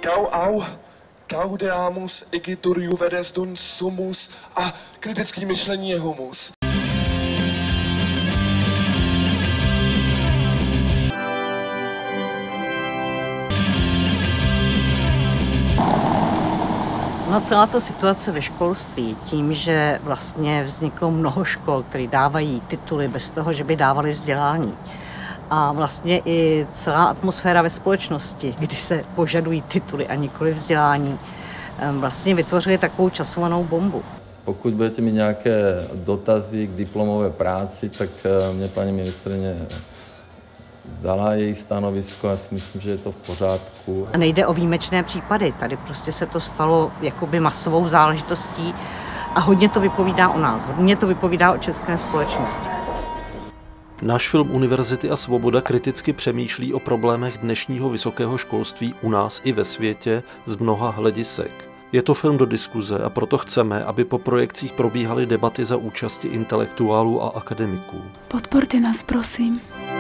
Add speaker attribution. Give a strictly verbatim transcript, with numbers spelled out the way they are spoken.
Speaker 1: Gau au, gaudeamus igitur juvedes dun sumus a kritický myšlení je humus.
Speaker 2: No, celá ta situace ve školství, tím, že vlastně vzniklo mnoho škol, které dávají tituly bez toho, že by dávali vzdělání. A vlastně i celá atmosféra ve společnosti, kdy se požadují tituly a nikoli vzdělání, vlastně vytvořili takovou časovanou bombu.
Speaker 3: Pokud budete mít nějaké dotazy k diplomové práci, tak mě paní ministryně dala její stanovisko a myslím, že je to v pořádku.
Speaker 2: A nejde o výjimečné případy. Tady prostě se to stalo jakoby masovou záležitostí a hodně to vypovídá o nás, hodně to vypovídá o české společnosti.
Speaker 4: Náš film Univerzity a svoboda kriticky přemýšlí o problémech dnešního vysokého školství u nás i ve světě z mnoha hledisek. Je to film do diskuze a proto chceme, aby po projekcích probíhaly debaty za účasti intelektuálů a akademiků.
Speaker 5: Podporte nás, prosím.